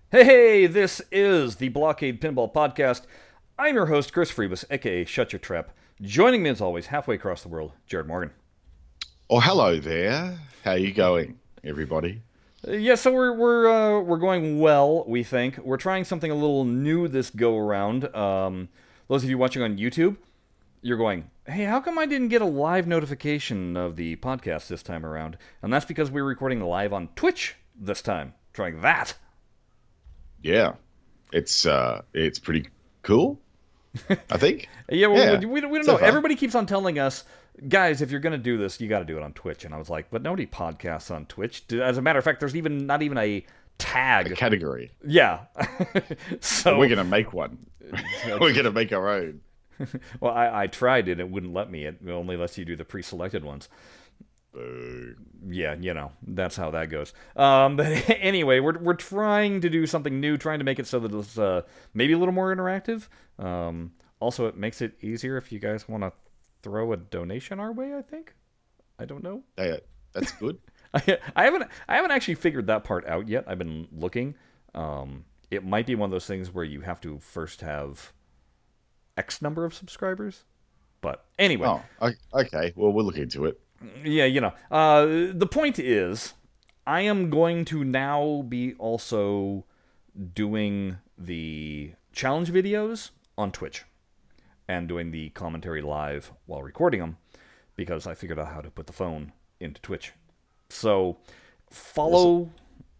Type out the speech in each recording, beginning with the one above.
Hey, this is the BlahCade Pinball Podcast. I'm your host, Chris Freebus, aka Shut Your Trap. Joining me as always, halfway across the world, Jared Morgan. Oh, hello there. How you going, everybody? Yeah, so we're going well. We think we're trying something a little new this go around. Those of you watching on YouTube, you're going, hey, how come I didn't get a live notification of the podcast this time around? And that's because we're recording live on Twitch this time. Trying that. Yeah, it's pretty cool, I think. Yeah, well, Yeah, we don't so know. far. Everybody keeps on telling us, guys, if you're going to do this, you got to do it on Twitch. And I was like, but nobody podcasts on Twitch. As a matter of fact, there's not even a A tag. category. Yeah. So, We're gonna make one. We're gonna make our own. well, I tried it. It wouldn't let me. It only lets you do the pre-selected ones. Boo. Yeah, that's how that goes. But anyway, we're trying to do something new, trying to make it so that it's maybe a little more interactive. Also, it makes it easier if you guys want to throw a donation our way. I think. I don't know. That's good. I haven't actually figured that part out yet. I've been looking. It might be one of those things where you have to first have X number of subscribers. But anyway. Oh, okay. Well, we'll look into it. Yeah, the point is, I am going to now be also doing the challenge videos on Twitch and doing the commentary live while recording them because I figured out how to put the phone into Twitch. So follow,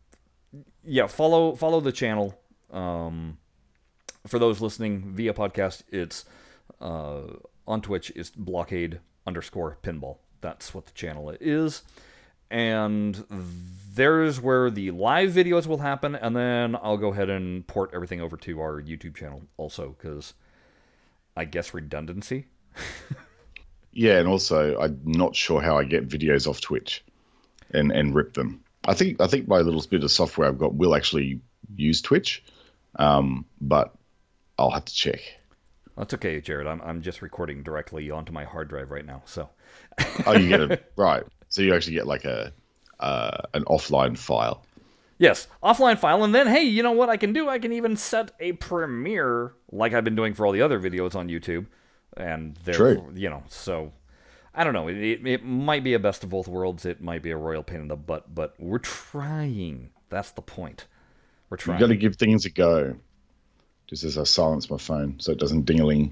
follow the channel. For those listening via podcast, it's on Twitch. It's BlahCade_pinball. That's what the channel is. And there's where the live videos will happen, and then I'll go ahead and port everything over to our YouTube channel also, because I guess redundancy. Yeah, and also I'm not sure how I get videos off Twitch and rip them. I think my little bit of software I've got will actually use Twitch, but I'll have to check. That's okay, Jared. I'm just recording directly onto my hard drive right now, so. Oh, you get it right. So you actually get like an offline file. Yes, offline file, and then, hey, you know what I can do? I can even set a premiere, like I've been doing for all the other videos on YouTube, and True. So, I don't know. It might be a best of both worlds. It might be a royal pain in the butt, but we're trying. That's the point. We're You trying. got to give things a go. Just as I silence my phone so it doesn't ding-a-ling.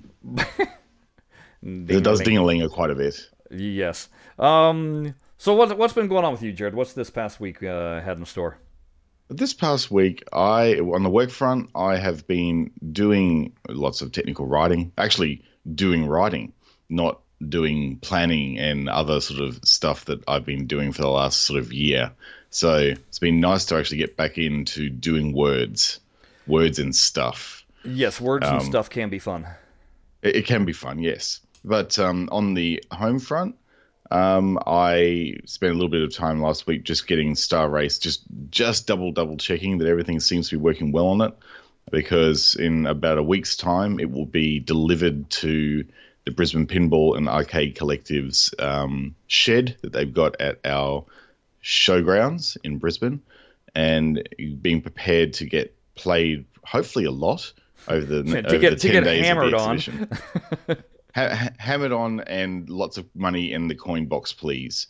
It does ding-a-ling quite a bit. Yes. So what's been going on with you, Jared? What's this past week had in store? This past week, on the work front, I have been doing lots of technical writing. Actually, doing writing, not doing planning and other sort of stuff that I've been doing for the last sort of year. So it's been nice to actually get back into doing words and stuff. Yes, words and stuff can be fun. It can be fun, yes. But on the home front, I spent a little bit of time last week just getting Star Race, just double checking that everything seems to be working well on it, because in about a week's time it will be delivered to the Brisbane Pinball and Arcade Collective's shed that they've got at our showgrounds in Brisbane, and being prepared to get played hopefully a lot over the to get 10 days hammered of the on. exhibition. Hammered on, and lots of money in the coin box, please.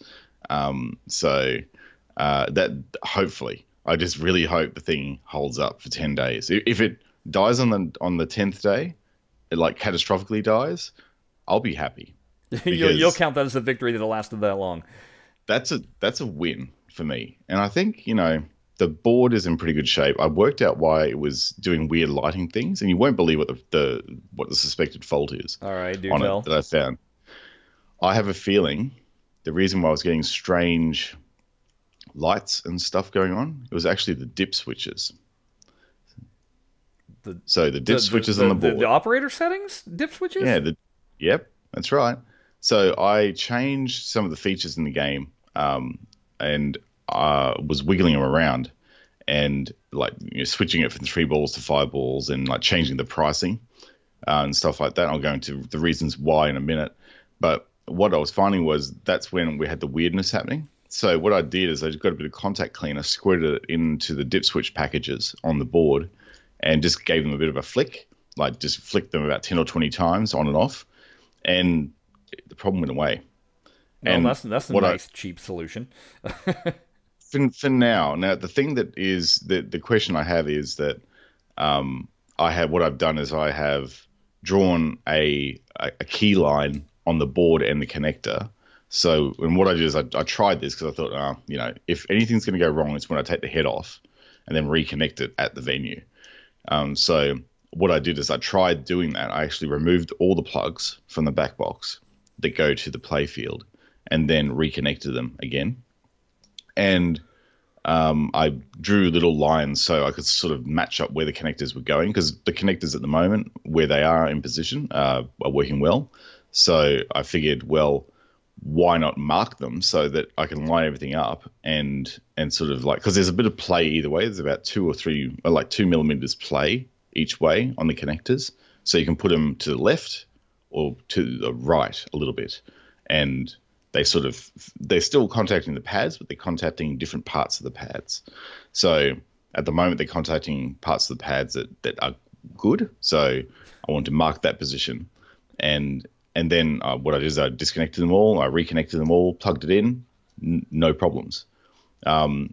That hopefully, I just really hope the thing holds up for 10 days. If it dies on the 10th day, it like catastrophically dies, I'll be happy. You'll count that as a victory that it lasted that long. That's a win for me, and I think the board is in pretty good shape. I worked out why it was doing weird lighting things, and you won't believe what the suspected fault is. All right, do on tell. it that I found. I have a feeling the reason why I was getting strange lights and stuff going on, it was actually the dip switches. The dip switches on the board. The operator settings? Dip switches? Yeah, yep, that's right. So I changed some of the features in the game, and was wiggling them around, and like switching it from 3 balls to 5 balls, and like changing the pricing and stuff like that. I'll go into the reasons why in a minute. But what I was finding was that's when we had the weirdness happening. So what I did is I just got a bit of contact cleaner, squirted it into the dip switch packages on the board, and just gave them a bit of a flick, like just flicked them about 10 or 20 times on and off, and the problem went away. No, And that's a nice cheap solution. for now, the thing that is the question I have is that what I've done is I have drawn a key line on the board and the connector. So, and what I did is I tried this because I thought, if anything's going to go wrong, it's when I take the head off and then reconnect it at the venue. So what I did is I tried doing that. I actually removed all the plugs from the back box that go to the play field and then reconnected them again. And I drew little lines so I could sort of match up where the connectors were going, because the connectors at the moment, where they are in position, are working well. So I figured, well, why not mark them so that I can line everything up and sort of like, because there's a bit of play either way. There's about 2 millimeters play each way on the connectors. So you can put them to the left or to the right a little bit. And they're still contacting the pads, but they're contacting different parts of the pads. So at the moment, they're contacting parts of the pads that are good. So I want to mark that position. And then what I did is I disconnected them all, I reconnected them all, plugged it in, no problems. And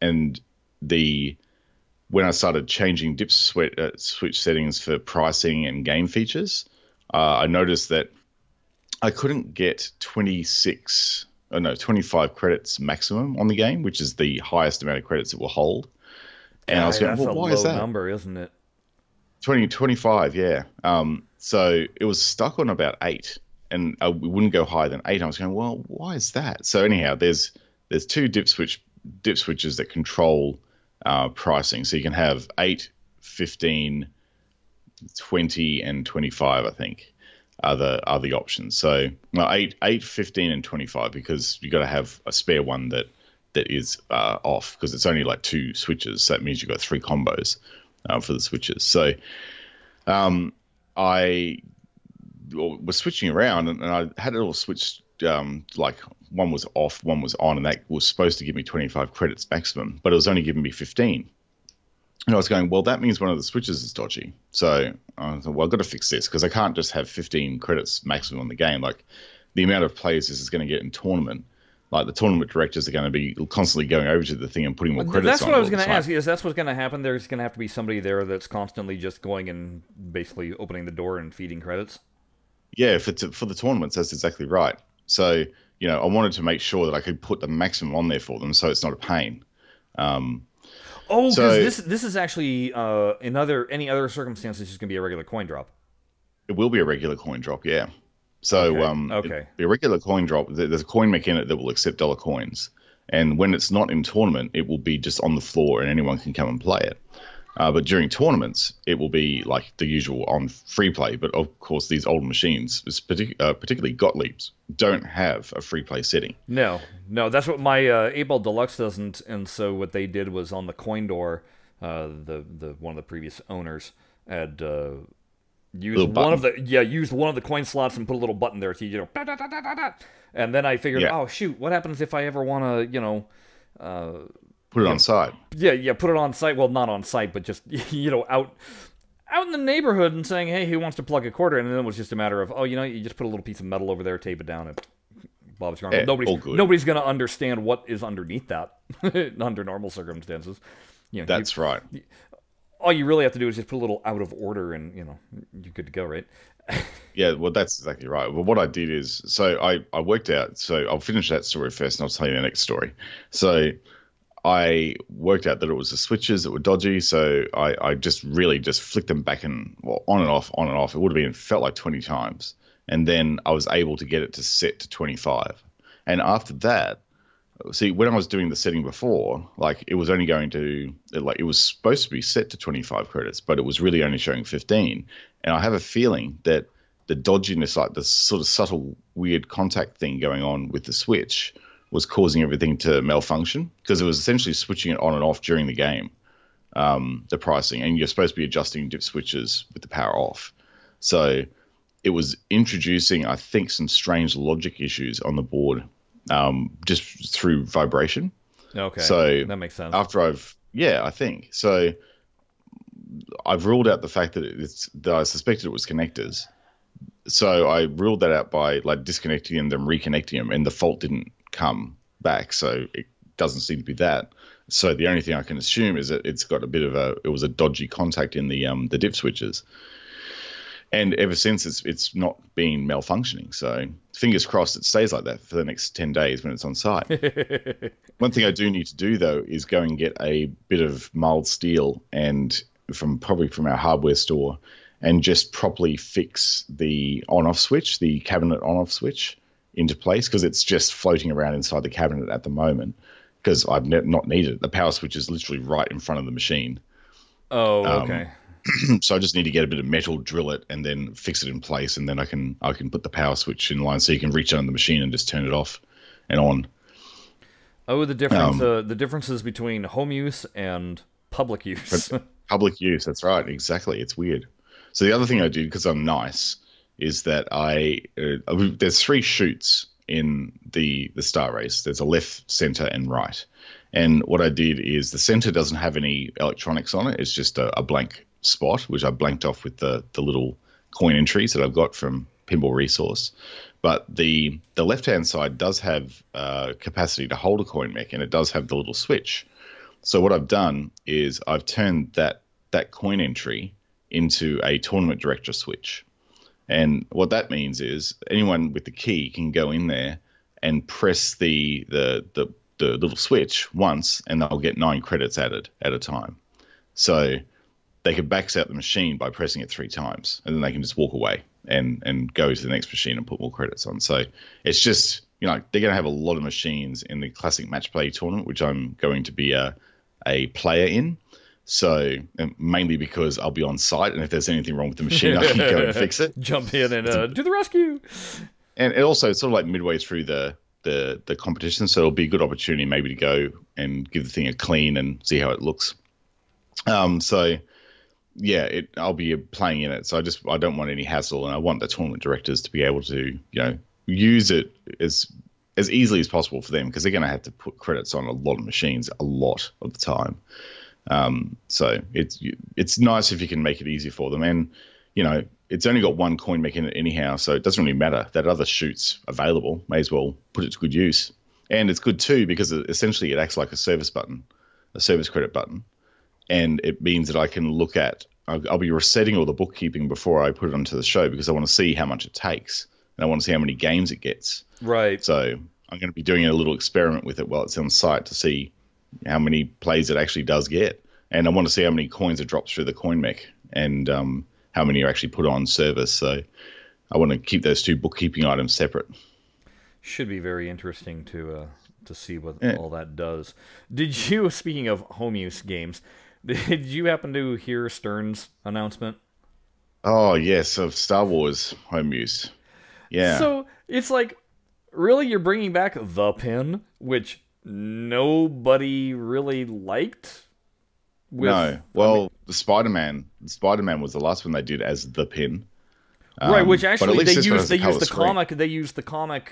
when I started changing dip switch settings for pricing and game features, I noticed that I couldn't get 25 credits maximum on the game, which is the highest amount of credits it will hold. And I was going, well, why is that? That's a low number, isn't it? 25, yeah. So it was stuck on about 8, and we wouldn't go higher than 8. I was going, well, why is that? So anyhow, there's 2 dip switches that control pricing. So you can have 8, 15, 20, and 25, I think, are the options. So 8, 15, and 25, because you got to have a spare one that is off, because it's only like 2 switches. So that means you've got 3 combos for the switches. So I was switching around, and I had it all switched, like one was off, one was on, and that was supposed to give me 25 credits maximum, but it was only giving me 15. And I was going, well, that means one of the switches is dodgy. So I thought, well, I've got to fix this, because I can't just have 15 credits maximum on the game. Like, the amount of players this is going to get in tournament, like the tournament directors are going to be constantly going over to the thing and putting more credits on. That's what I was going to ask you. Is that's what's going to happen? There's going to have to be somebody there that's constantly just going and basically opening the door and feeding credits? Yeah, for the tournaments, that's exactly right. So, I wanted to make sure that I could put the maximum on there for them, so it's not a pain. Because this is actually in any other circumstances, it's going to be a regular coin drop. It will be a regular coin drop, yeah. So okay. It'll be a regular coin drop. There's a coin mech in it that will accept dollar coins, and when it's not in tournament, it will be just on the floor and anyone can come and play it. But during tournaments, it will be like the usual on free play. But of course, these old machines, particularly Gottlieb's, don't have a free play setting. No, that's what my 8-Ball Deluxe doesn't. And so what they did was on the coin door, the one of the previous owners had used one of the coin slots and put a little button there to da, da, da, da, da. And then I figured, oh shoot, what happens if I ever want to put it on site? Yeah, put it on site. Well, not on site, but just out in the neighborhood and saying, hey, who wants to plug a quarter? And then it was just a matter of, you just put a little piece of metal over there, tape it down, and Bob's gone. Nobody's going to understand what is underneath that under normal circumstances. That's right. All you really have to do is just put a little out of order, and you're good to go, right? Yeah, well, that's exactly right. Well, what I did is, so I worked out. So I'll finish that story first, and I'll tell you the next story. So I worked out that it was the switches that were dodgy, so I just flicked them back and on and off, on and off. It would have felt like 20 times, and then I was able to get it to set to 25. And after that, see, when I was doing the setting before, like it was only going to, like it was supposed to be set to 25 credits, but it was really only showing 15. And I have a feeling that the dodginess, like the sort of subtle weird contact thing going on with the switch, was causing everything to malfunction, because it was essentially switching it on and off during the game, the pricing, and you're supposed to be adjusting dip switches with the power off. So it was introducing, I think, some strange logic issues on the board just through vibration. Okay, So that makes sense. after I think so. I've ruled out the fact that that I suspected it was connectors. So I ruled that out by like disconnecting them, then reconnecting them, and the fault didn't come back. So it doesn't seem to be that. So the only thing I can assume is that it's got it was a dodgy contact in the dip switches. And ever since it's not been malfunctioning. So fingers crossed it stays like that for the next 10 days when it's on site. One thing I do need to do though is go and get a bit of mild steel and probably from our hardware store and just properly fix the on-off switch, the cabinet on-off switch into place because it's just floating around inside the cabinet at the moment because I've not needed it. The power switch is literally right in front of the machine. Oh, okay. So I just need to get a bit of metal, drill it, and then fix it in place, and then I can put the power switch in line so you can reach on the machine and just turn it off and on. Oh, the differences between home use and public use. Public use, that's right, exactly. It's weird. So the other thing I did, because I'm nice, is that there's 3 chutes in the star race. There's a left, center, and right. And what I did is the center doesn't have any electronics on it. It's just a blank spot, which I blanked off with the little coin entries that I've got from Pinball Resource. But the left-hand side does have capacity to hold a coin mech, and it does have the little switch. So what I've done is I've turned that coin entry into a tournament director switch. And what that means is anyone with the key can go in there and press the little switch once, and they'll get 9 credits added at a time. So they can max out the machine by pressing it 3 times, and then they can just walk away and go to the next machine and put more credits on. So it's just, they're going to have a lot of machines in the classic match play tournament, which I'm going to be a player in. So mainly because I'll be on site, and if there's anything wrong with the machine, I can go and fix it. Jump in and do the rescue. And it also, it's sort of like midway through the competition, so it'll be a good opportunity maybe to go and give the thing a clean and see how it looks. So yeah, I'll be playing in it. So I don't want any hassle, and I want the tournament directors to be able to use it as easily as possible for them, because they're going to have to put credits on a lot of machines a lot of the time. So it's nice if you can make it easy for them, and it's only got 1 coin mech in it anyhow, so it doesn't really matter. That other chute's available. May as well put it to good use. And it's good too because essentially it acts like a service button, a service credit button, and it means that I can look at. I'll be resetting all the bookkeeping before I put it onto the show because I want to see how much it takes and I want to see how many games it gets. Right. So I'm going to be doing a little experiment with it while it's on site to see how many plays it actually does get, and I want to see how many coins it drops through the coin mech and how many are actually put on service. So I want to keep those 2 bookkeeping items separate. Should be very interesting to see what all that does. Did you, speaking of home use games, did you happen to hear Stern's announcement? Oh yes, of Star Wars home use. Yeah. So it's like, really, you're bringing back the pin, which nobody really liked? No. Well, the Spider-Man was the last one they did as the pin. Right, which actually they used the comic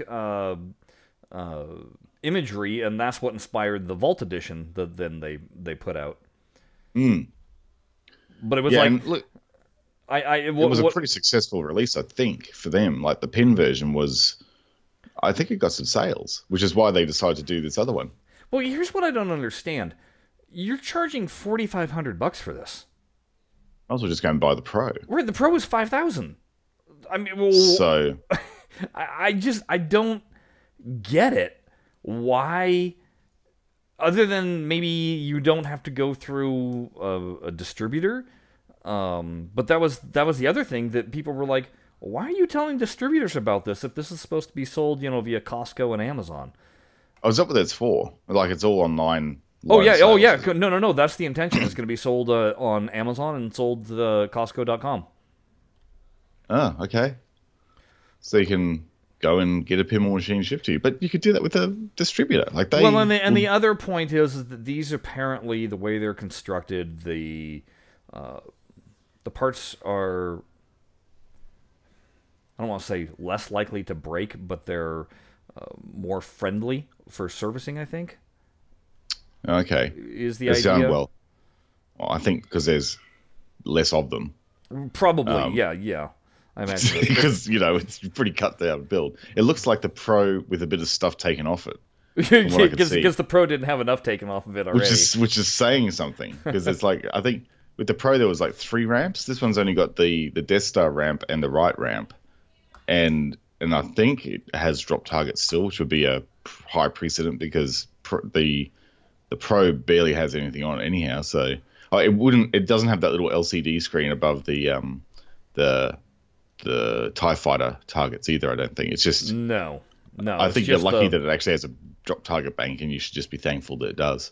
imagery, and that's what inspired the Vault edition that then they put out. But it was look, it was a pretty successful release, I think, for them. Like the pin version was, I think it got some sales, which is why they decided to do this other one. Well, here's what I don't understand. You're charging $4,500 for this. I was just going to buy the Pro. Right, the Pro is $5,000. I mean, well, so I don't get it. Why? Other than maybe you don't have to go through a distributor. But that was the other thing that people were like, why are you telling distributors about this if this is supposed to be sold, via Costco and Amazon? I was up with it's for. Like, it's all online. Oh, yeah. Sales. Oh, yeah. No. That's the intention. It's going to be sold on Amazon and sold to Costco.com. Oh, okay. So you can go and get a pinball machine shipped to you. But you could do that with a distributor. Like they. Well, and the other point is that these apparently, the way they're constructed, the parts are, I don't want to say less likely to break, but they're more friendly for servicing, I think. Okay. Is the Sound idea. well. I think because there's less of them. Probably, yeah. I imagine that's Because, it's pretty cut down build. It looks like the Pro with a bit of stuff taken off it, from what I could see. because the Pro didn't have enough taken off of it already. Which is saying something. Because it's like, I think with the Pro there was like 3 ramps. This one's only got the Death Star ramp and the right ramp. And I think it has drop targets still, which would be a high precedent because the Pro barely has anything on it anyhow. So it doesn't have that little LCD screen above the TIE fighter targets either. I don't think it's just no. I think you're lucky that it actually has a drop target bank, and you should just be thankful that it does.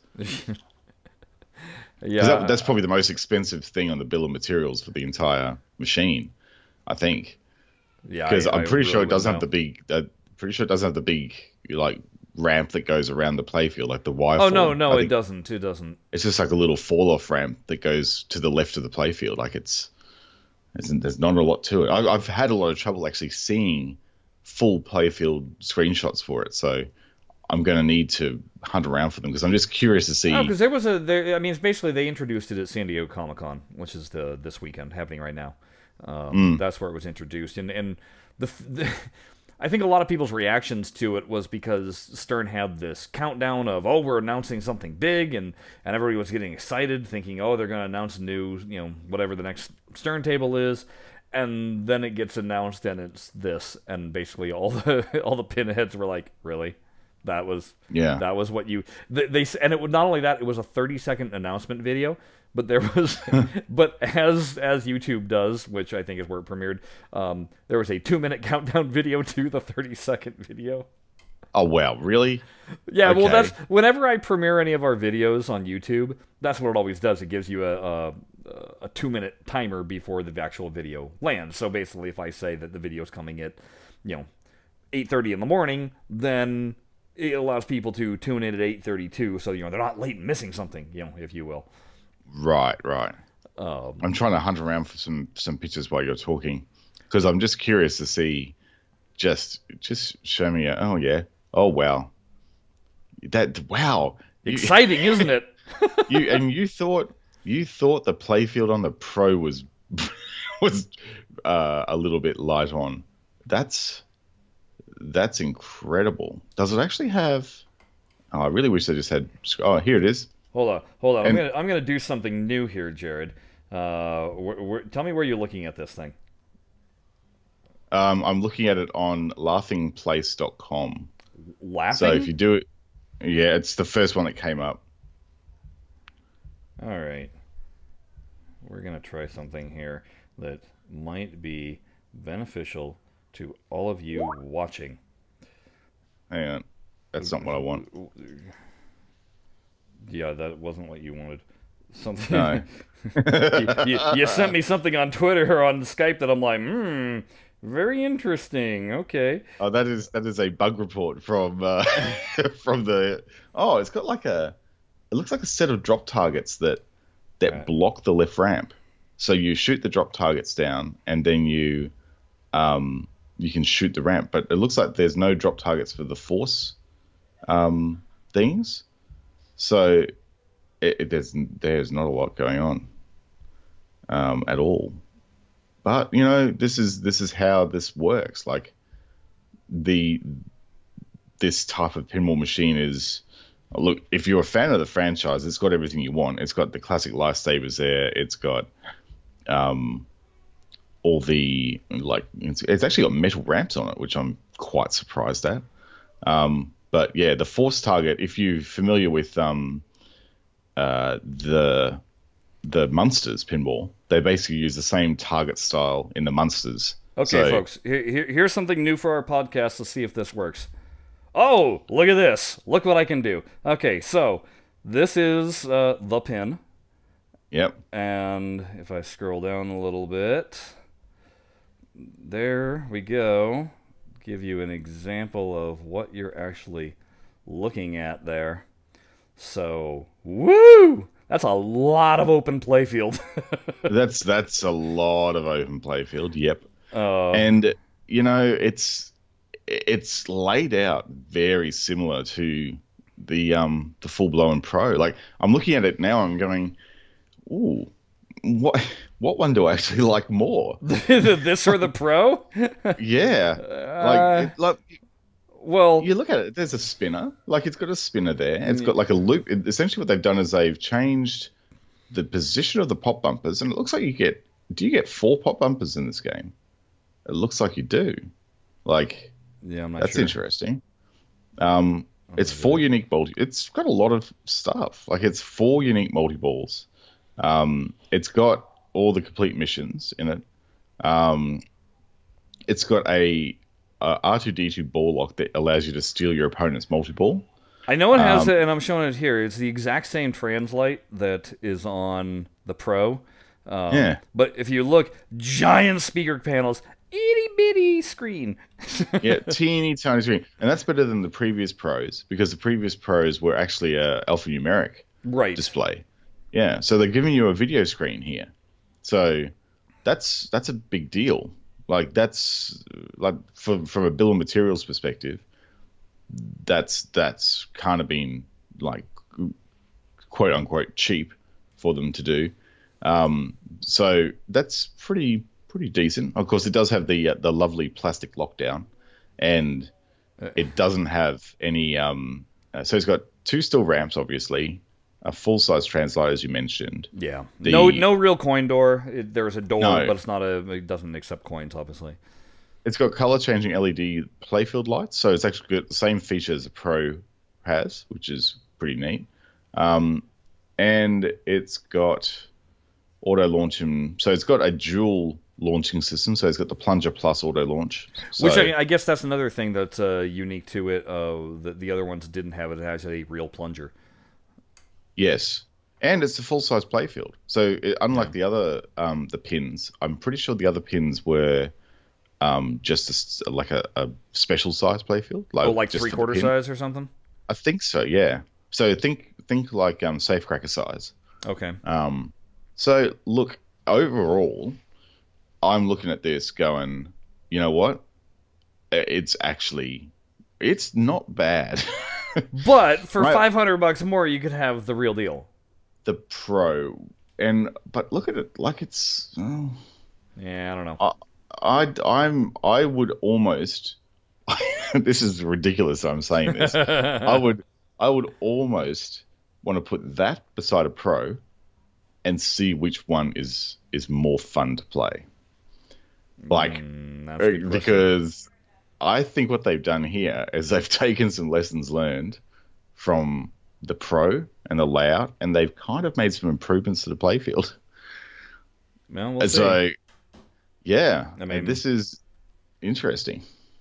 Yeah, that's probably the most expensive thing on the bill of materials for the entire machine, I think. Yeah, because I'm pretty really sure it doesn't have the big. Pretty sure it doesn't have the big like ramp that goes around the playfield, like the wire. Oh no, it doesn't. It doesn't. It's just like a little fall off ramp that goes to the left of the playfield. Like there's not a lot to it. I've had a lot of trouble actually seeing full playfield screenshots for it, so I'm going to need to hunt around for them because I'm just curious to see. Oh, because it's basically they introduced it at San Diego Comic-Con, which is this weekend happening right now. That's where it was introduced, and I think a lot of people's reactions to it was because Stern had this countdown of, we're announcing something big, and everybody was getting excited, thinking, they're going to announce a new, whatever the next Stern table is, and then it gets announced and it's this, and basically all the pinheads were like, really? That was what you they and it would not only that, it was a 30-second announcement video. But there was, but as YouTube does, which I think is where it premiered, there was a 2-minute countdown video to the 30-second video. Oh wow, really? Yeah, okay. Well, that's whenever I premiere any of our videos on YouTube, that's what it always does. It gives you a 2-minute timer before the actual video lands. So basically, if I say that the video is coming at 8:30 in the morning, then it allows people to tune in at 8:32, so they're not late and missing something, if you will. Right. I'm trying to hunt around for some pictures while you're talking because I'm just curious to see. Just show me. Oh wow. Wow. Exciting, isn't it? You thought the playfield on the Pro was a little bit light on. That's incredible. Does it actually have? Oh, I really wish they just had. Oh, here it is. Hold on. I'm gonna do something new here, Jared. Tell me where you're looking at this thing. I'm looking at it on laughingplace.com. Laughing? So if you do it, yeah, it's the first one that came up. All right. We're gonna try something here that might be beneficial to all of you watching. Hang on. That's not what I want. Yeah, that wasn't what you wanted. Something. No. you sent me something on Twitter or on Skype that I'm like, very interesting. Okay. Oh, that is a bug report from from the. Oh, it's got like it looks like a set of drop targets that block the left ramp. So you shoot the drop targets down, and then you can shoot the ramp. But it looks like there's no drop targets for the force things. So there's not a lot going on at all. But this is how this works. Like this type of pinball machine is. Look, if you're a fan of the franchise, it's got everything you want. It's got the classic lifesavers there. It's got all the it's actually got metal ramps on it, which I'm quite surprised at. But yeah, the force target, if you're familiar with the Munsters pinball, they basically use the same target style in the Munsters. Okay, folks, here's something new for our podcast. Let's see if this works. Oh, look at this. Look what I can do. Okay, so this is the pin. Yep. And if I scroll down a little bit, there we go. Give you an example of what you're actually looking at there. So, woo! That's a lot of open playfield. that's a lot of open playfield. Yep. And it's laid out very similar to the full blown Pro. Like I'm looking at it now, I'm going, ooh, what one do I actually like more? This or the Pro? Yeah, Uh, like well, you look at it. There's a spinner. Like it's got a spinner there. It's got like a loop. Essentially, what they've done is they've changed the position of the pop bumpers, and it looks like you get. Do you get 4 pop bumpers in this game? It looks like you do. Like, yeah, I'm not that's sure. interesting. It's 4 unique multi. It's got a lot of stuff. Like it's 4 unique multi balls. It's got all the complete missions in it. It's got a R2D2 ball lock that allows you to steal your opponent's multi ball. I know it has it, and I'm showing it here. It's the exact same translate that is on the Pro. Yeah. But if you look, giant speaker panels, itty bitty screen. Yeah, teeny tiny screen, and that's better than the previous Pros because the previous Pros were actually a alphanumeric display. Yeah, so they're giving you a video screen here, so that's a big deal. Like that's like from a bill of materials perspective, that's kind of been like quote unquote cheap for them to do. So that's pretty decent. Of course, it does have the lovely plastic lockdown, and it doesn't have any. So it's got 2 still ramps, obviously, a full size translate as you mentioned. Yeah, no real coin door. There's a door, but it's not It doesn't accept coins, obviously. It's got color changing LED playfield lights, so it's actually got the same features a Pro has, which is pretty neat. And it's got auto launch, so it's got a dual launching system. So it's got the Plunger Plus auto launch, which I guess that's another thing that's unique to it. That the other ones didn't have. It has a real plunger. Yes, and it's a full size playfield. So unlike the other the pins, I'm pretty sure the other pins were just like a special size playfield, like 3/4 size or something. I think so. Yeah. So think like Safecracker size. Okay. So look, overall, I'm looking at this going, you know what? It's not bad. But for $500 more, you could have the real deal. The Pro, but look at it, like it's. Yeah, I don't know. I would almost. This is ridiculous. I'm saying this. I would almost want to put that beside a Pro, and see which one is more fun to play. Like, because I think what they've done here is they've taken some lessons learned from the Pro and the layout, and they've kind of made some improvements to the playfield. Well, we'll see. So, yeah, I mean, this is interesting.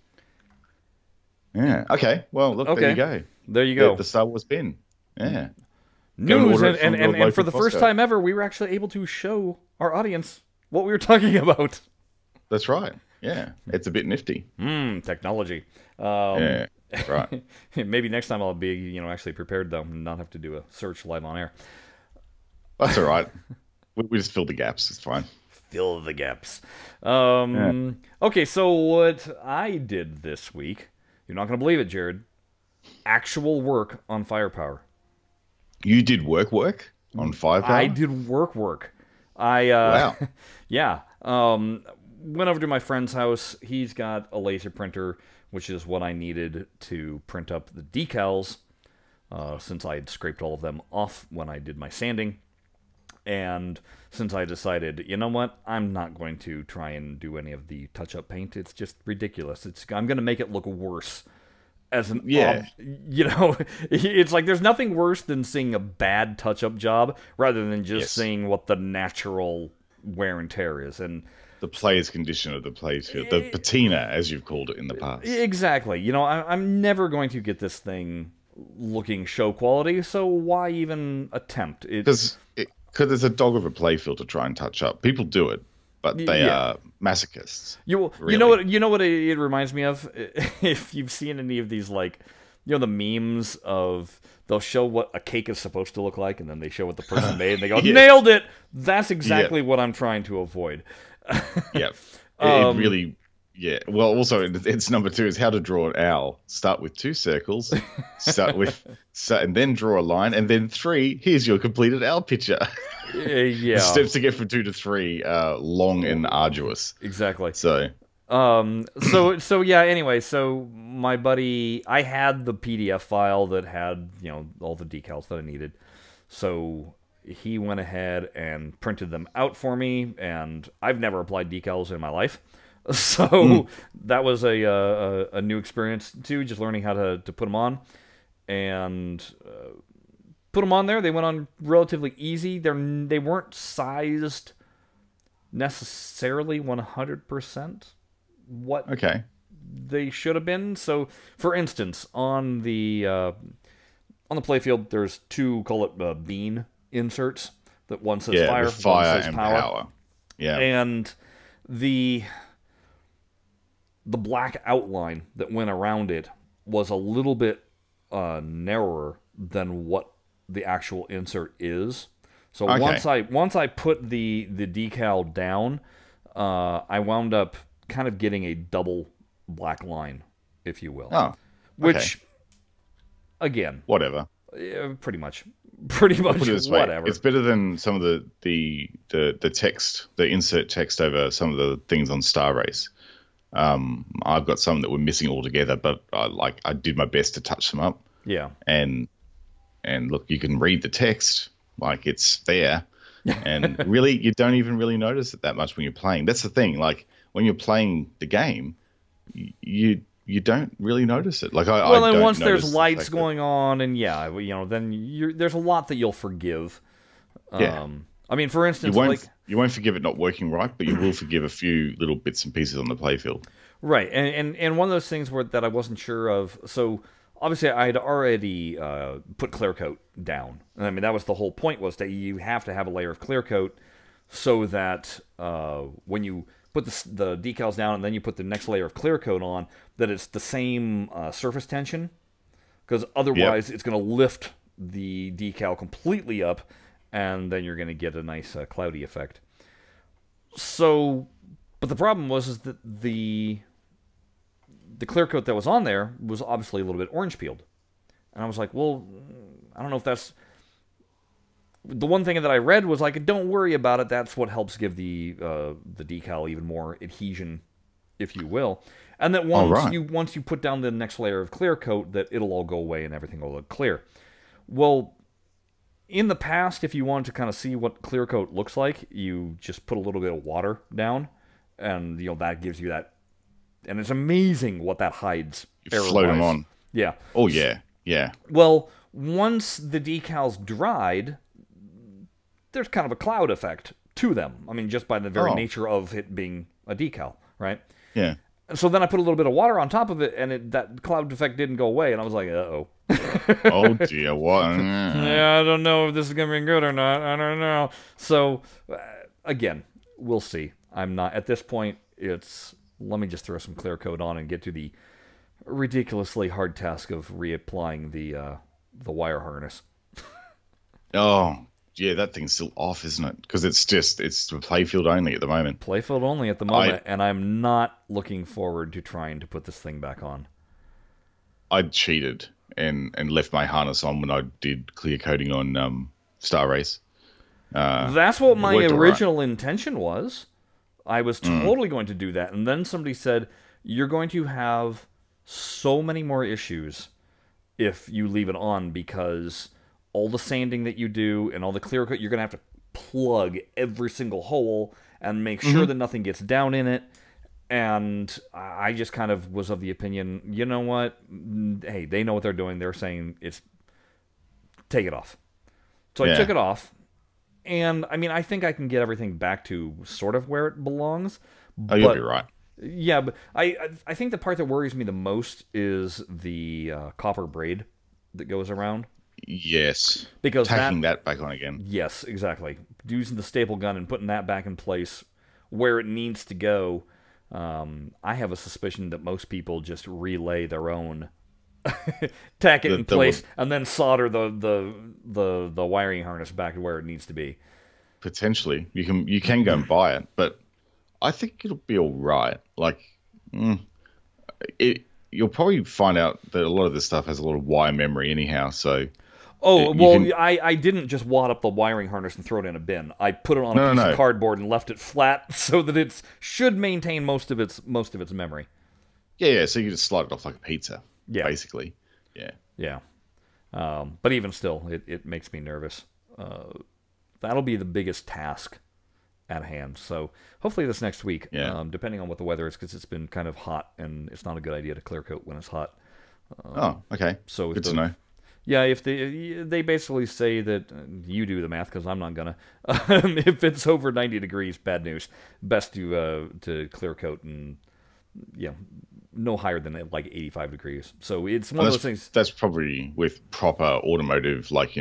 Yeah. Okay. Well, look, there you go. There you go. The Star Wars pin. Yeah. News, and for the first time ever, we were actually able to show our audience what we were talking about. That's right. Yeah, it's a bit nifty. Technology. Yeah, right. Maybe next time I'll be, actually prepared though, and not have to do a search live on air. That's all right. We just fill the gaps. It's fine. Fill the gaps. Okay, so what I did this week, you're not going to believe it, Jared. Actual work on Firepower. You did work on Firepower? I did work. Wow. Yeah. Went over to my friend's house. He's got a laser printer, which is what I needed to print up the decals, since I had scraped all of them off when I did my sanding. And since I decided, you know what, I'm not going to try and do any of the touch-up paint. It's just ridiculous. I'm going to make it look worse. As an it's like there's nothing worse than seeing a bad touch-up job rather than just seeing what the natural wear and tear is. And the player's condition of the playfield, the patina, as you've called it in the past. Exactly. I'm never going to get this thing looking show quality, so why even attempt? Because it's a dog of a playfield to try and touch up. People do it, but they are masochists. You know what it reminds me of? If you've seen any of these, like, the memes of, they'll show what a cake is supposed to look like, and then they show what the person made, and they go, nailed it! That's exactly what I'm trying to avoid. Yeah. It really Yeah. Well, also it's number 2 is how to draw an owl. Start with 2 circles, and then draw a line, and then 3. Here's your completed owl picture. The Yeah, steps to get from 2 to 3 are long and arduous. exactly. So, So yeah, anyway, so my buddy, I had the PDF file that had, all the decals that I needed. So he went ahead and printed them out for me, and I've never applied decals in my life. So that was a new experience too, just learning how to put them on. And put them on there. They went on relatively easy. They weren't sized necessarily 100% what okay. they should have been. So, for instance, on the playfield, there's 2, call it bean inserts. That one says fire, with fire one says and power. Yeah. And the black outline that went around it was a little bit narrower than what the actual insert is. So once I put the decal down, I wound up kind of getting a double black line, if you will. Oh, okay. Which, again, whatever. Pretty much Put it this way, whatever. it's better than some of the text, the insert text over some of the things on Star Race. I've got some that were missing altogether, but I did my best to touch them up. Yeah. And look, you can read the text, like it's there, and really you don't even really notice it that much when you're playing. That's the thing. Like when you're playing the game, you don't really notice it. Like and once there's lights going on, and then there's a lot that you'll forgive. Yeah. I mean, for instance, you won't forgive it not working right, but you will forgive a few little bits and pieces on the playfield. Right, and one of those things that I wasn't sure of. So obviously, I had already put clear coat down. I mean, that was the whole point, was that you have to have a layer of clear coat so that when you put the decals down and then you put the next layer of clear coat on, that it's the same surface tension, because otherwise it's going to lift the decal completely up, and then you're going to get a nice cloudy effect. So, but the problem was that the clear coat that was on there was obviously a little bit orange peeled. And I was like, well, I don't know if that's... The one thing that I read was like, don't worry about it. That's what helps give the decal even more adhesion, if you will. And that once you put down the next layer of clear coat, that it'll all go away and everything will look clear. Well, in the past, if you wanted to kind of see what clear coat looks like, you just put a little bit of water down, and that gives you that. And it's amazing what that hides. You float them on. Yeah. Oh yeah, yeah. Well, once the decals dried, there's kind of a cloud effect to them. I mean, just by the very nature of it being a decal, right? Yeah. So then I put a little bit of water on top of it, and that cloud effect didn't go away, and I was like, uh-oh. Oh, dear, what? Yeah, I don't know if this is going to be good or not. I don't know. So, again, we'll see. I'm not, at this point, let me just throw some clear coat on and get to the ridiculously hard task of reapplying the wire harness. Oh, yeah, that thing's still off, isn't it? Because it's playfield only at the moment. Playfield only at the moment, and I'm not looking forward to trying to put this thing back on. I cheated and left my harness on when I did clear coating on Star Race. That's what my original intention was. I was totally going to do that, and then somebody said, you're going to have so many more issues if you leave it on, because all the sanding that you do and all the clear coat, you're going to have to plug every single hole and make sure that nothing gets down in it. And I just kind of was of the opinion, you know what? Hey, they know what they're doing. They're saying take it off. So I took it off. And, I mean, I think I can get everything back to sort of where it belongs. Oh, you'll be right. Yeah, but I think the part that worries me the most is the copper braid that goes around. Yes. Because tacking that back on again. Yes, exactly. Using the staple gun and putting that back in place where it needs to go. I have a suspicion that most people just relay their own, tack it in place, and then solder the wiring harness back to where it needs to be. Potentially, you can go and buy it, but I think it'll be all right. Like You'll probably find out that a lot of this stuff has a lot of wire memory anyhow. So Oh, you well, can I didn't just wad up the wiring harness and throw it in a bin. I put it on a no, piece no, of no. cardboard and left it flat so that it should maintain most of its memory. Yeah. So you just slide it off like a pizza, Yeah, basically. Yeah. yeah. But even still, it makes me nervous. That'll be the biggest task at hand. So hopefully this next week, Yeah. depending on what the weather is, because it's been kind of hot and it's not a good idea to clear coat when it's hot. Oh, okay. So if Good to know. Yeah, if they basically say that you do the math because I'm not gonna. If it's over 90 degrees, bad news. Best to clear coat and no higher than like 85 degrees. So it's one of those things. That's probably with proper automotive, like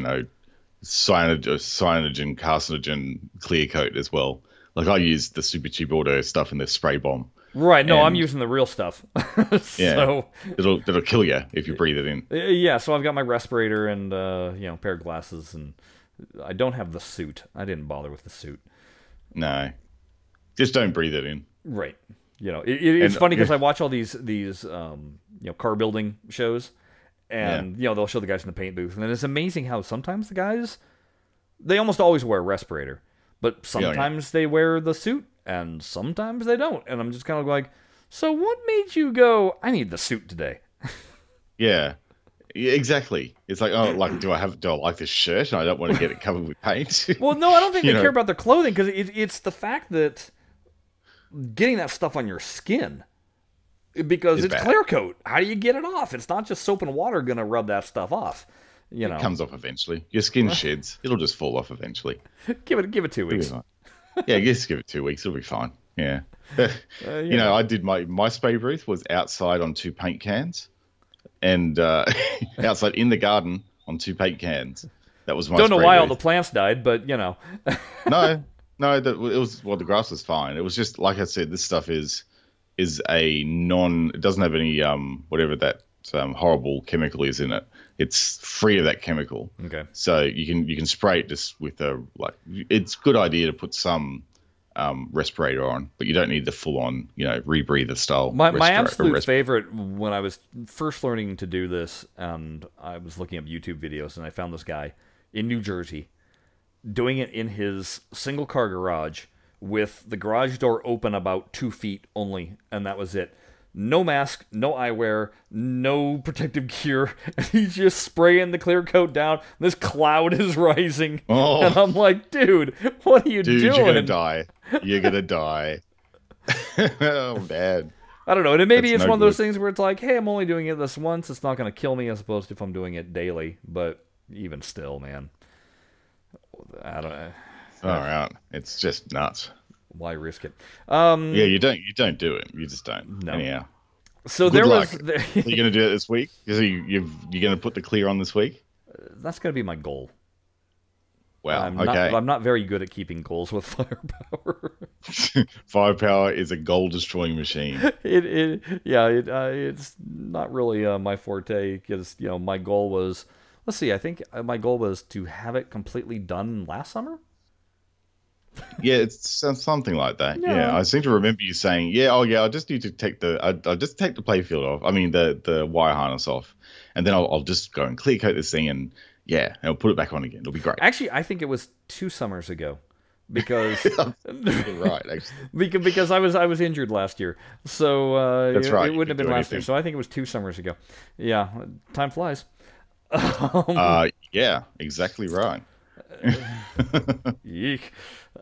cyanogen, carcinogen clear coat as well. Like I use the super cheap auto stuff in the spray bomb. Right, no, I'm And using the real stuff. yeah, So it'll kill you if you breathe it in. yeah, so I've got my respirator and pair of glasses, and I don't have the suit. I didn't bother with the suit. No, just don't breathe it in. Right. It's And funny because I watch all these car building shows, yeah, and they'll show the guys in the paint booth, and it's amazing how sometimes the guys, they almost always wear a respirator, but sometimes they wear the suit and sometimes they don't, and I'm just kind of like, so what made you go, I need the suit today? yeah, exactly. It's like, oh, like do I like this shirt and I don't want to get it covered with paint? Well, no, I don't think You they know. care about their clothing because it's the fact that getting that stuff on your skin, because it's bad. clear coat. How do you get it off? It's not just soap and water gonna rub that stuff off. It comes off eventually. Your skin sheds. It'll just fall off eventually. Give it 2 It'll be weeks. fine. Yeah, just give it 2 weeks. It'll be fine. Yeah. I did my spray booth was outside on 2 paint cans, and outside in the garden on 2 paint cans. That was my. Don't know spray why all booth. the plants died, but No, it was the grass was fine. It was just like I said. This stuff is a non. It doesn't have any whatever that horrible chemical is in it. It's free of that chemical. Okay. So you can spray it just with it's a good idea to put some respirator on, but you don't need the full on rebreather style. My absolute favorite when I was first learning to do this, and I was looking up YouTube videos, and I found this guy in New Jersey doing it in his single car garage with the garage door open about 2 feet only, and that was it. No mask, no eyewear, no protective gear. And he's just spraying the clear coat down. This cloud is rising. Oh. And I'm like, dude, what are you doing? You're going to die. You're going to die. Oh, man. I don't know. And maybe That's it's no one of those good. things where it's like, hey, I'm only doing it this once. It's not going to kill me as opposed to if I'm doing it daily. But even still, man. I don't know. All right. It's just nuts. Why risk it? Yeah, you don't do it. You just don't. No. Anyhow. So Good there luck. was... Are you going to do it this week? You're going to put the clear on this week? That's going to be my goal. Wow. I'm not very good at keeping goals with firepower. Firepower is a goal-destroying machine. It's not really my forte because my goal was, let's see, I think my goal was to have it completely done last summer. Yeah, it's something like that. Yeah. Yeah, I seem to remember you saying, I just need to take I'll just take the playfield off. I mean, the wire harness off, and then I'll just go and clear coat this thing, and I'll put it back on again. It'll be great. Actually, I think it was 2 summers ago, because You're right, actually. because I was injured last year, so That's right, it you wouldn't have could been do last year. anything. So I think it was 2 summers ago. Yeah, time flies. Yeah, exactly right. Yeek.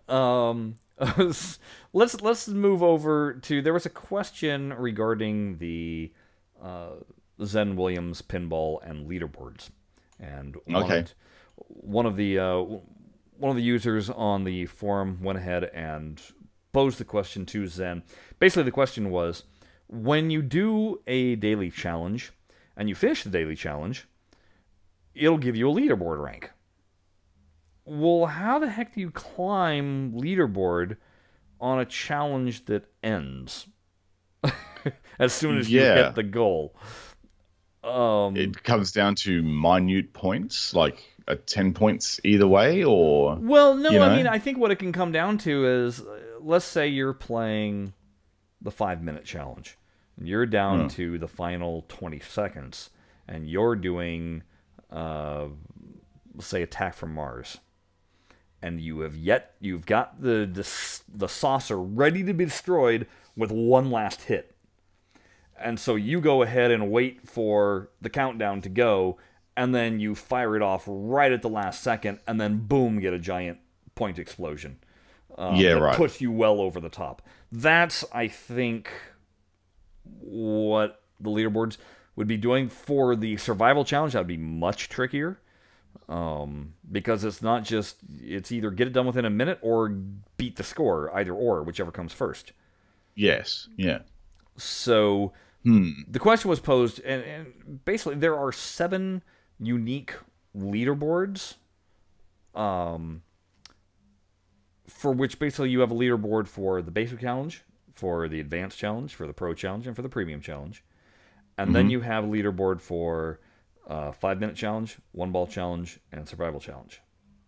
Let's move over to. There was a question regarding the Zen Williams pinball and leaderboards, and one of the users on the forum went ahead and posed the question to Zen. Basically, the question was, when you do a daily challenge and you finish the daily challenge, it'll give you a leaderboard rank. Well, how the heck do you climb leaderboard on a challenge that ends as soon as you hit the goal? It comes down to minute points, like 10 points either way, or... Well, no, I mean, I think what it can come down to is, let's say you're playing the 5-minute challenge. You're down to the final 20 seconds, and you're doing, let's say, Attack from Mars. And you've got the saucer ready to be destroyed with one last hit. And so you go ahead and wait for the countdown to go, and then you fire it off right at the last second, and then boom, get a giant point explosion. That puts you well over the top. That's, I think, what the leaderboards would be doing. For the survival challenge, that would be much trickier. Because it's not just, it's either get it done within a minute or beat the score, either or, whichever comes first. Yes, yeah. So the question was posed, and basically there are 7 unique leaderboards, for which basically you have a leaderboard for the basic challenge, for the advanced challenge, for the pro challenge, and for the premium challenge. And then you have a leaderboard for 5-minute challenge, 1-ball challenge, and survival challenge.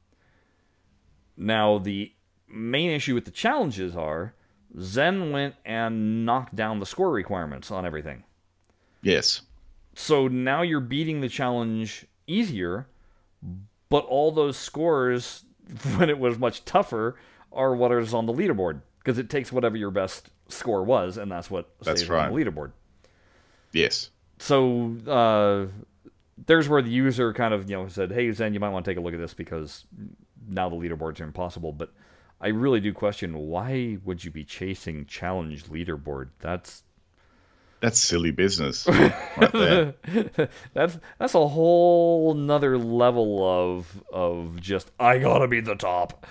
Now, the main issue with the challenges are Zen went and knocked down the score requirements on everything. Yes. So now you're beating the challenge easier, but all those scores, when it was much tougher, are what is on the leaderboard. Because it takes whatever your best score was, and that's what stays on the leaderboard. Yes. So, there's where the user kind of, said, hey, Zen, you might want to take a look at this because now the leaderboards are impossible. But I really do question, why would you be chasing challenge leaderboard? That's silly business right there. That's a whole nother level of just, I gotta be the top.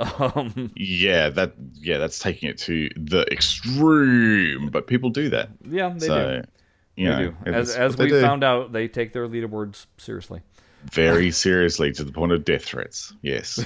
That's taking it to the extreme, but people do that. Yeah, they do. They do. As we found out, they take their leaderboards seriously. Very seriously, to the point of death threats. Yes.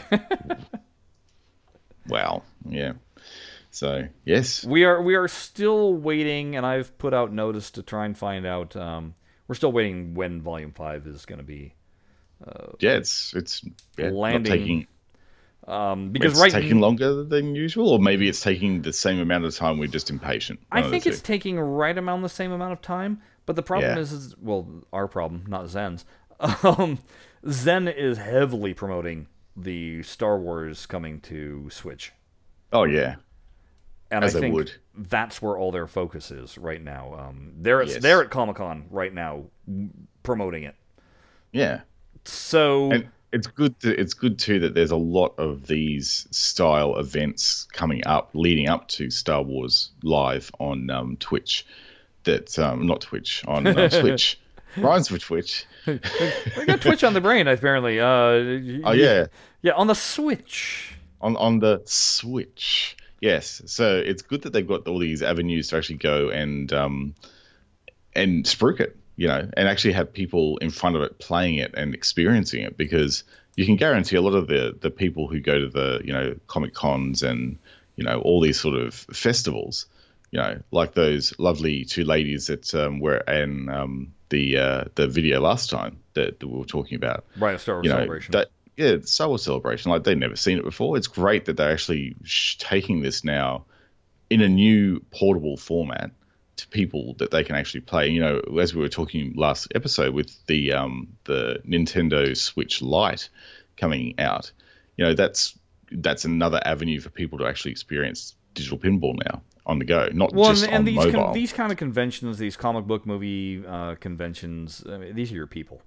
Wow. Yeah. So, yes. We are still waiting, and I've put out notice to try and find out. We're still waiting when Volume 5 is going to be it's landing. Because it's taking longer than usual, or maybe it's taking the same amount of time. We're just impatient. I think it's taking right around the same amount of time. But the problem is, well, our problem, not Zen's. Zen is heavily promoting the Star Wars coming to Switch. Oh yeah, and I think that's where all their focus is right now. They're at Comic-Con right now promoting it. Yeah. So. And it's good too that there's a lot of these style events coming up, leading up to Star Wars Live on Twitch. That not Twitch on Switch. Rhymes with Twitch. We got Twitch on the brain apparently. Yeah, on the Switch. On the Switch. Yes. So it's good that they've got all these avenues to actually go and spruik it, and actually have people in front of it playing it and experiencing it, because you can guarantee a lot of the people who go to the Comic Cons and all these sort of festivals, like those lovely 2 ladies that were in the video last time that we were talking about, right? Star Wars Celebration. The Star Wars Celebration. Like, they've never seen it before. It's great that they're actually taking this now in a new portable format to people that they can actually play. As we were talking last episode with the Nintendo Switch Lite coming out, that's another avenue for people to actually experience digital pinball now on the go, not just on mobile. These kind of conventions, these comic book movie conventions, these are your people.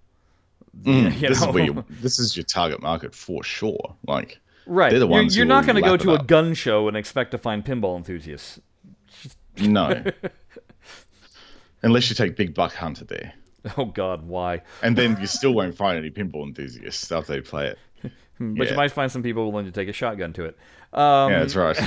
This is your target market for sure. Like, right, they're the ones you're not going to go to a gun show and expect to find pinball enthusiasts. No. Unless you take Big Buck Hunter there. Oh God, why? And then you still won't find any pinball enthusiasts after they play it. But you might find some people willing to take a shotgun to it. Yeah, that's right.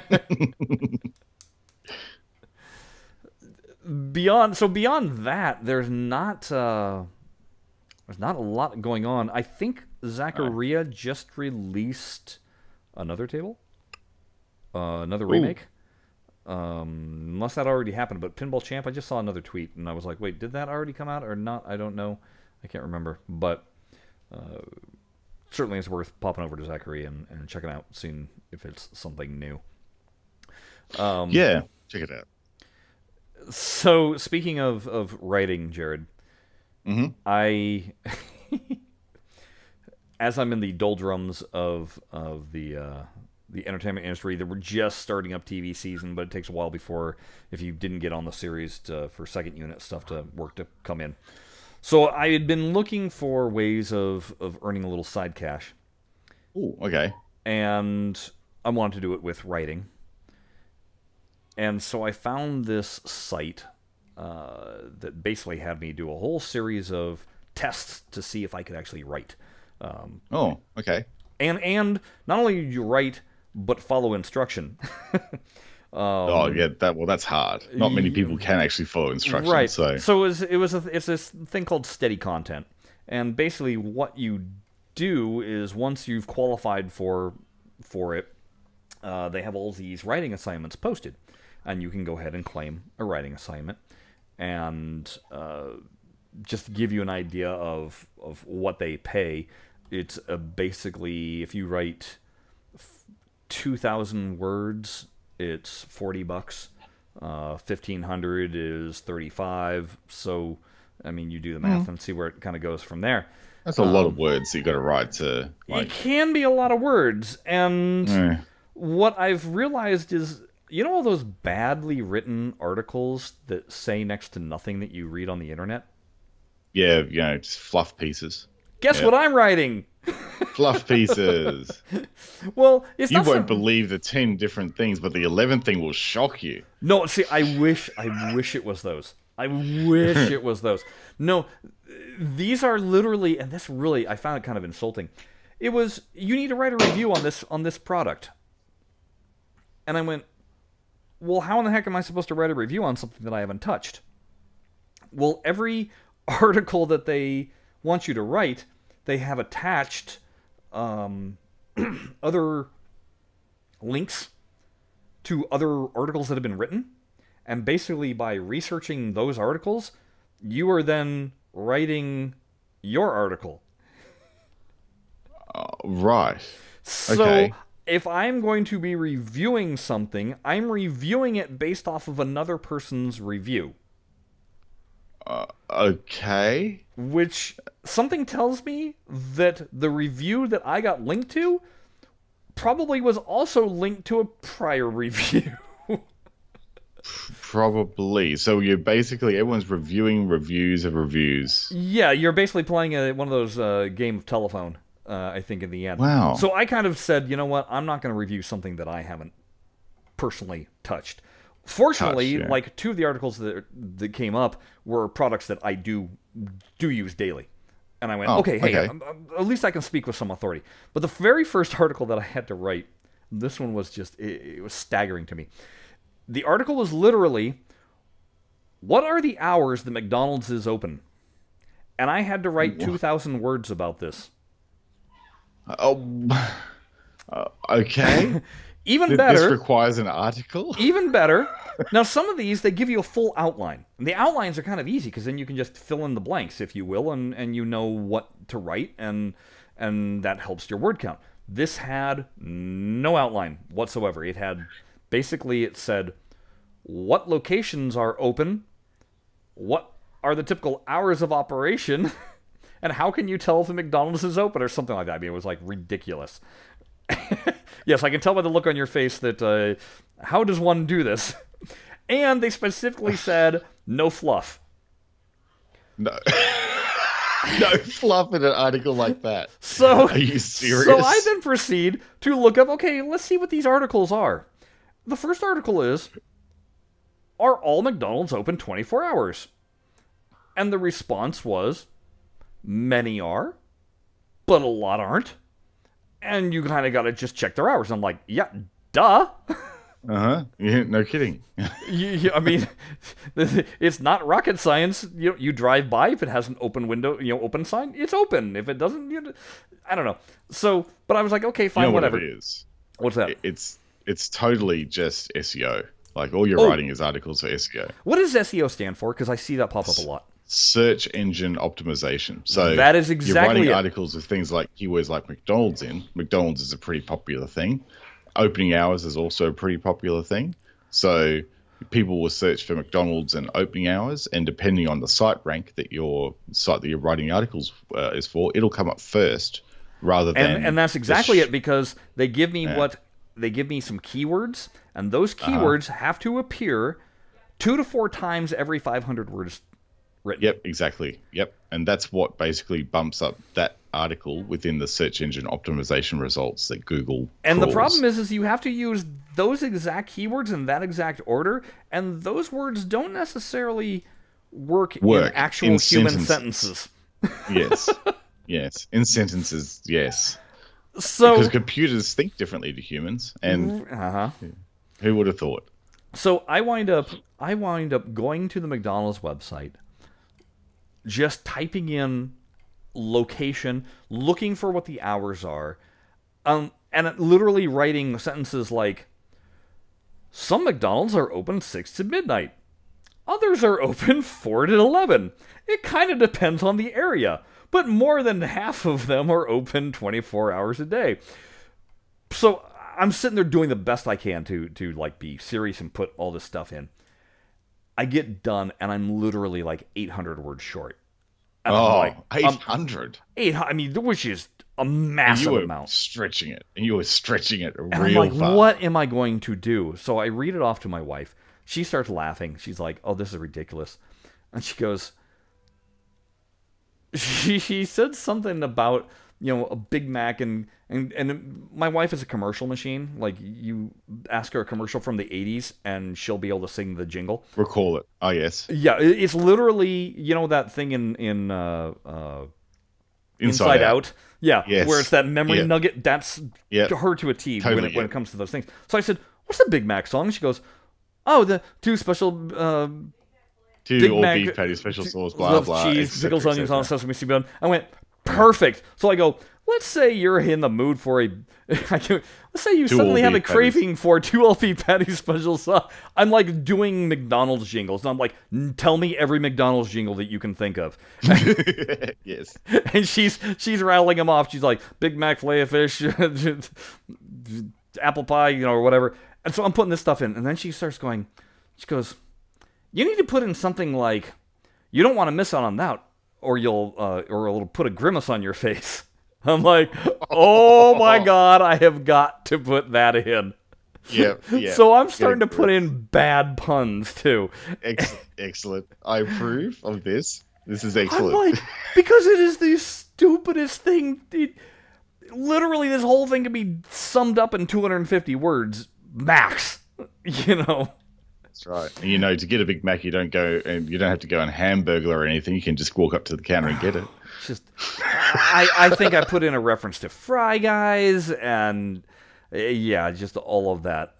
Beyond that, there's not a lot going on. I think Zaccaria just released another table, another remake. Unless that already happened, but Pinball Champ, I just saw another tweet and I was like, wait, did that already come out or not? I don't know. I can't remember, but certainly it's worth popping over to Zaccaria and checking out, seeing if it's something new. Yeah, check it out. So speaking of writing, Jared, I as I'm in the doldrums of the entertainment industry, that we're just starting up TV season, but it takes a while before, if you didn't get on the series for second unit stuff to work to come in. So I had been looking for ways of earning a little side cash. Oh, okay. And I wanted to do it with writing. And so I found this site that basically had me do a whole series of tests to see if I could actually write. Oh, okay. And not only do you write, but follow instruction. Oh, yeah. That's hard. Not many people can actually follow instructions. Right. So It's this thing called steady content, and basically what you do is once you've qualified for it, they have all these writing assignments posted, and you can go ahead and claim a writing assignment, and just to give you an idea of what they pay, it's basically if you write 2,000 words, it's $40. 1,500 is 35. So, I mean, you do the math and see where it kind of goes from there. that's a lot of words that you got to write to. It can be a lot of words, and what I've realized is, you know, all those badly written articles that say next to nothing that you read on the internet? Yeah, just fluff pieces. Guess what I'm writing? Fluff pieces. Well, it's You not won't believe the 10 different things, but the 11th thing will shock you. No, see, I wish it was those. I wish it was those. No, these are literally, and this really, I found it kind of insulting. It was, you need to write a review on this product. And I went, well, how in the heck am I supposed to write a review on something that I haven't touched? Well, every article that they want you to write, they have attached other links to other articles that have been written. And basically, by researching those articles, you are then writing your article. Right. So, Okay. if I'm going to be reviewing something, I'm reviewing it based off of another person's review. Okay. Which, something tells me that the review that I got linked to probably was also linked to a prior review. Probably. So you're basically, everyone's reviewing reviews of reviews. Yeah, you're basically playing one of those game of telephone, I think, in the end. Wow. So I kind of said, you know what, I'm not going to review something that I haven't personally touched. Fortunately, like 2 of the articles that came up were products that I do use daily. And I went, okay, at least I can speak with some authority. But the very first article that I had to write, this one was just, it was staggering to me. The article was literally, what are the hours that McDonald's is open? And I had to write 2,000 words about this. Okay. Even better. This requires an article? Even better. Now, some of these, they give you a full outline. And the outlines are kind of easy, because then you can just fill in the blanks, if you will, and you know what to write, and that helps your word count. This had no outline whatsoever. It had, basically, it said, what locations are open, what are the typical hours of operation, and how can you tell if the McDonald's is open, or something like that. I mean, it was, like, ridiculous. Yes, I can tell by the look on your face that, how does one do this? And they specifically said, no fluff. No. No fluff in an article like that. So, are you serious? So I then proceed to look up, okay, let's see what these articles are. The first article is, are all McDonald's open 24 hours? And the response was, many are, but a lot aren't. And you kind of got to just check their hours. I'm like, yeah, duh. Uh-huh. Yeah, no kidding. I mean, it's not rocket science. You drive by, if it has an open window, open sign, it's open. If it doesn't, I don't know. So, but I was like, okay, fine, whatever. What it is? What's that? It's totally just SEO. Like, all you're writing is articles for SEO. What does SEO stand for? Because I see that pop up a lot. Search engine optimization. So that is exactly you're writing articles with things like keywords like McDonald's in. McDonald's is a pretty popular thing. Opening hours is also a pretty popular thing. So people will search for McDonald's and opening hours, and depending on the site rank that your site that you're writing the articles is for, it'll come up first rather than. And that's exactly it, because they give me they give me some keywords, and those keywords have to appear 2 to 4 times every 500 words written. Yep, exactly. Yep, and that's what basically bumps up that article within the search engine optimization results that Google And crawls. the problem is you have to use those exact keywords in that exact order, and those words don't necessarily work in actual human sentences. Yes. Yes. In sentences, yes. So, because computers think differently to humans, and who would have thought? So I wind up going to the McDonald's website, just typing in location, looking for what the hours are, and literally writing sentences like, some McDonald's are open 6 to midnight. Others are open 4 to 11. It kind of depends on the area, but more than half of them are open 24 hours a day. So I'm sitting there doing the best I can to like be serious and put all this stuff in. I get done, and I'm literally like 800 words short. And I'm like, 800? 800, I mean, which is a massive amount. Stretching it. And you were stretching it and real I'm like, far. what am I going to do? So I read it off to my wife. She starts laughing. She's like, oh, this is ridiculous. And she goes, she said something about, a Big Mac, and my wife is a commercial machine. Like, you ask her a commercial from the 80s, and she'll be able to sing the jingle. Recall it. Oh, yes. Yeah, it's literally, that thing in Inside Out. Yeah, yes. Where it's that memory nugget. That's her to a T when it comes to those things. So I said, what's the Big Mac song? She goes, oh, the 2 special... 2 Big all Mac, beef patty, special sauce, blah, blah. Cheese, pickles, onions on sesame seed bun. I went, perfect. So I go, let's say you're in the mood for let's say you suddenly have a craving for 2 all beef patties special sauce. I'm like doing McDonald's jingles. And I'm like, tell me every McDonald's jingle that you can think of. Yes. And she's rattling them off. She's like, Big Mac, Filet-O-Fish, apple pie, or whatever. And so I'm putting this stuff in. And then she starts going, she goes, you need to put in something like, you don't want to miss out on that, or it'll put a grimace on your face. I'm like, oh my God, I have got to put that in. Yeah. So I'm starting to put in bad puns too. Excellent. I approve of this. This is excellent. I'm like, because it is the stupidest thing. Literally, this whole thing can be summed up in 250 words max. That's right. And to get a Big Mac, you don't have to go and Hamburglar or anything. You can just walk up to the counter and get it. I think I put in a reference to Fry Guys, and just all of that.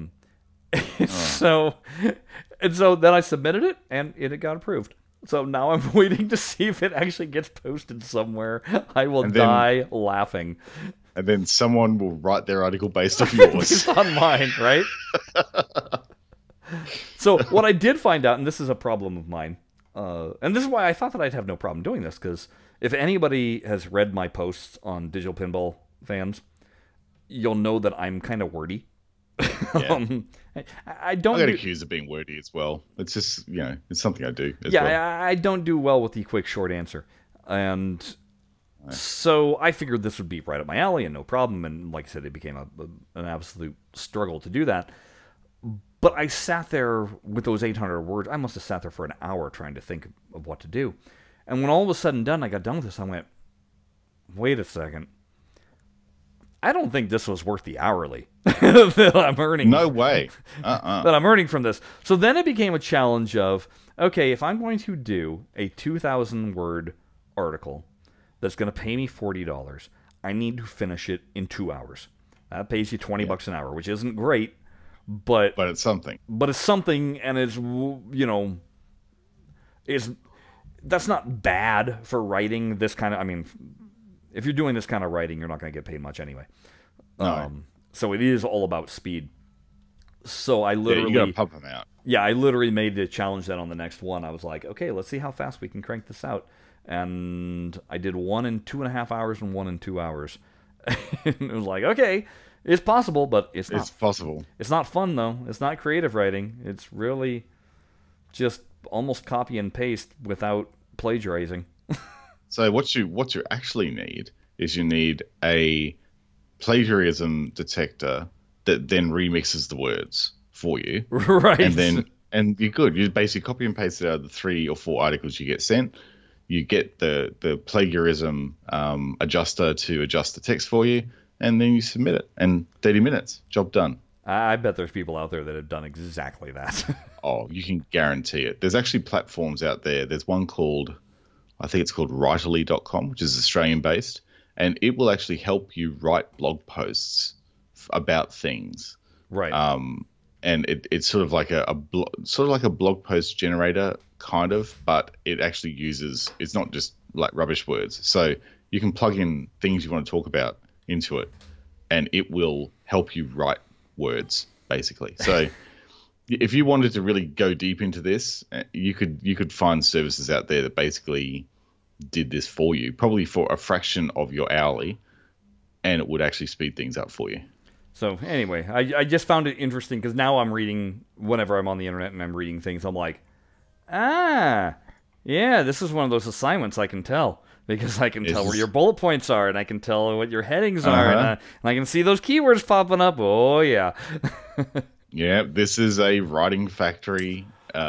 So then I submitted it, and it got approved. So now I'm waiting to see if it actually gets posted somewhere. I will die laughing. And then someone will write their article based off yours. Based on mine, right? So what I did find out, and this is a problem of mine, and this is why I thought that I'd have no problem doing this, because if anybody has read my posts on Digital Pinball Fans, you'll know that I'm kind of wordy. Yeah. I don't get accused of being wordy as well. It's just, it's something I do as well. I don't do well with the quick, short answer. And so I figured this would be right up my alley and no problem. And like I said, it became an absolute struggle to do that. But I sat there with those 800 words. I must have sat there for an hour trying to think of what to do. And when all was said and done, I got done with this, I went, wait a second. I don't think this was worth the hourly that I'm earning. No way. That I'm earning from this. So then it became a challenge of, okay, if I'm going to do a 2,000-word article that's going to pay me $40, I need to finish it in 2 hours. That pays you $20 an hour, which isn't great, but it's something. But it's something, and it's, that's not bad for writing this kind of, if you're doing this kind of writing, you're not going to get paid much anyway. No. So it is all about speed. So I literally... you got to pump them out. Yeah, I literally made the challenge that on the next one. I was like, okay, let's see how fast we can crank this out. And I did one in 2.5 hours and one in 2 hours. It was like, okay, It's possible, but it's not. It's possible. It's not fun though. It's not creative writing. It's really just almost copy and paste without plagiarizing. So what you actually need is you need a plagiarism detector that then remixes the words for you. Right. And you're good. You basically copy and paste it out of the 3 or 4 articles you get sent. You get the plagiarism adjuster to adjust the text for you, and then you submit it. And 30 minutes, job done. I bet there's people out there that have done exactly that. Oh, you can guarantee it. There's actually platforms out there. There's one called, I think it's called writerly.com, which is Australian based, and it will actually help you write blog posts about things. Right. And it's sort of like a blog post generator kind of, but it actually uses, it's not just like rubbish words. So you can plug in things you want to talk about into it, and it will help you write words basically. So if you wanted to really go deep into this, you could find services out there that basically did this for you, probably for a fraction of your hourly, and it would actually speed things up for you. So anyway, I just found it interesting because now I'm reading, whenever I'm on the internet and I'm reading things, I'm like, yeah, this is one of those assignments I can tell. Because I can tell where your bullet points are, and I can tell what your headings are, and I can see those keywords popping up. Oh, yeah. Yeah, this is a writing factory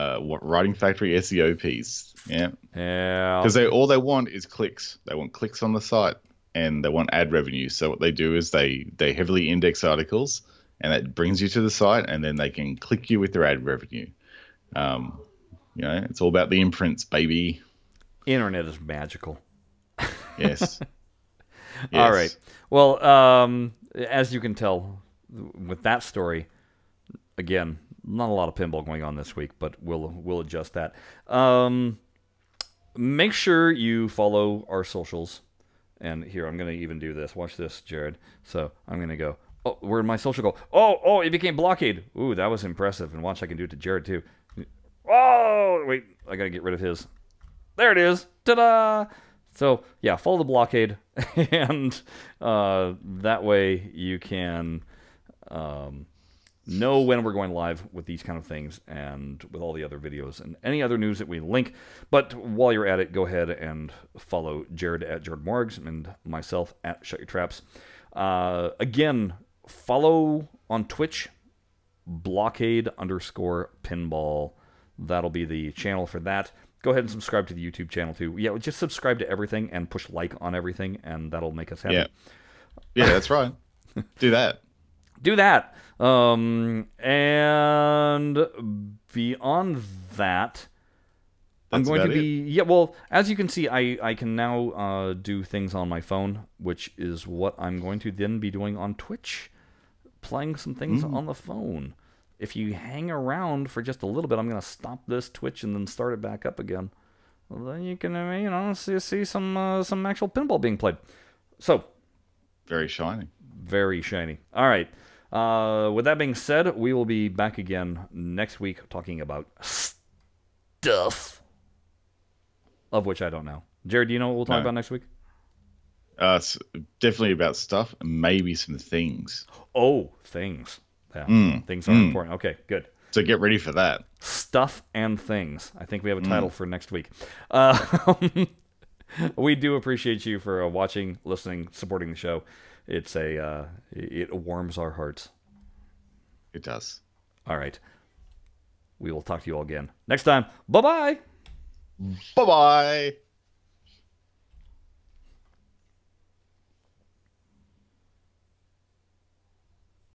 SEO piece. Yeah. Yeah. Because all they want is clicks. They want clicks on the site, and they want ad revenue. So what they do is they heavily index articles, and that brings you to the site, and then they can click you with their ad revenue. It's all about the imprints, baby. Internet is magical. Yes. All right. Well, as you can tell with that story, again, not a lot of pinball going on this week, but we'll adjust that. Make sure you follow our socials. And here, I'm going to even do this. Watch this, Jared. So I'm going to go, oh, where'd my social go? Oh, it became BlahCade. Ooh, that was impressive. And watch, I can do it to Jared, too. Oh, wait, I got to get rid of his. There it is. Ta-da! So, yeah, follow the BlahCade, and that way you can know when we're going live with these kind of things and with all the other videos and any other news that we link. But while you're at it, go ahead and follow Jared at Jared Morgs and myself at Shut Your Traps. Again, follow on Twitch, BlahCade_pinball. That'll be the channel for that. Go ahead and subscribe to the YouTube channel, too. Yeah, just subscribe to everything and push like on everything, and that'll make us happy. Yeah, that's right. Do that. Do that. And beyond that, I'm going to be... Yeah, well, as you can see, I can now do things on my phone, which is what I'm going to then be doing on Twitch, playing some things on the phone. If you hang around for just a little bit, I'm going to stop this Twitch and then start it back up again. Well, then you can, see some actual pinball being played. So, very shiny. Very shiny. All right. With that being said, we will be back again next week talking about stuff, of which I don't know. Jared, do you know what we'll talk about next week? Definitely about stuff, maybe some things. Oh, things. Yeah, things are important. Okay, good. So get ready for that. Stuff and things. I think we have a title for next week. We do appreciate you for watching, listening, supporting the show. It's it warms our hearts. It does. All right. We will talk to you all again next time. Bye-bye. Bye-bye.